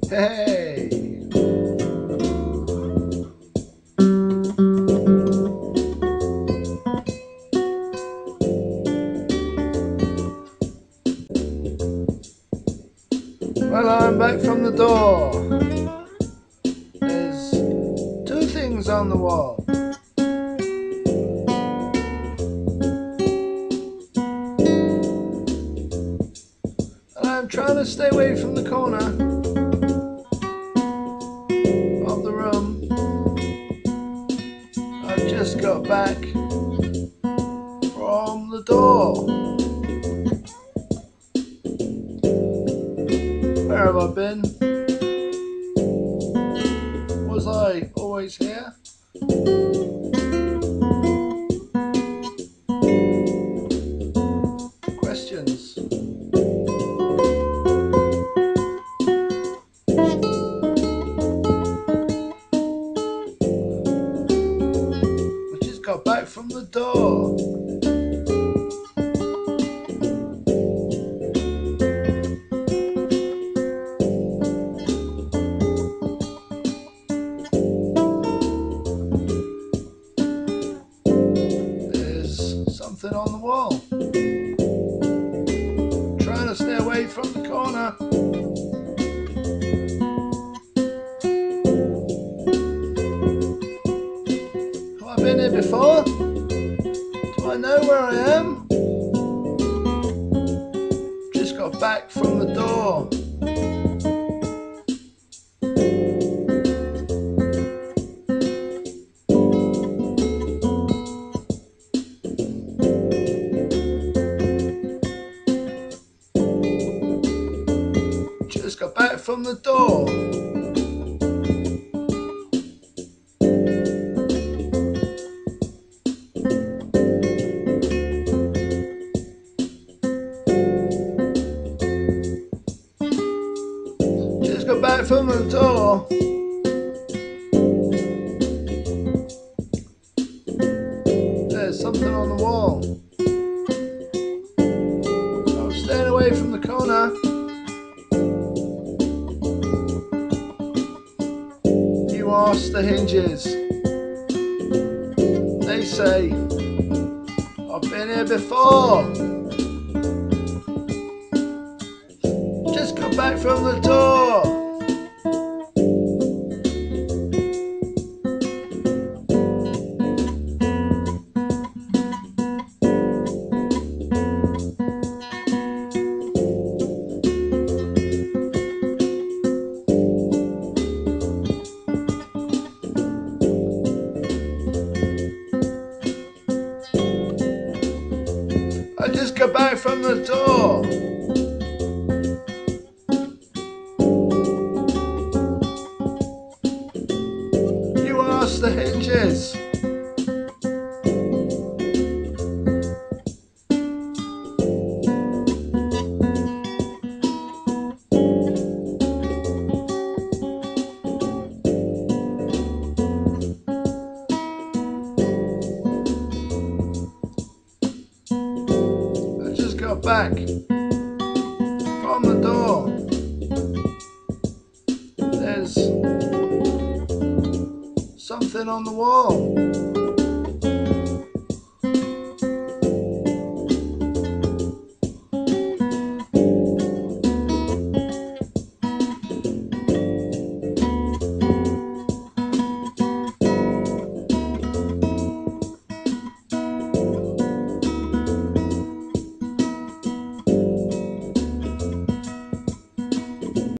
Hey! Well, I'm back from the door. There's two things on the wall. And I'm trying to stay away from the corner of the room. I've just got back from the door. Where have I been? Was I always here? Questions. We just got back from the door. Something on the wall. Trying to stay away from the corner. Have I been here before? Do I know where I am? Just got back from the door. Just got back from the door. Just got back from the door. There's something on the wall. I'm staying away from the corner. You ask the hinges. They say, I've been here before. Just got back from the door. I just got back from the door. You ask the hinges. Got back from the door. There's something on the wall.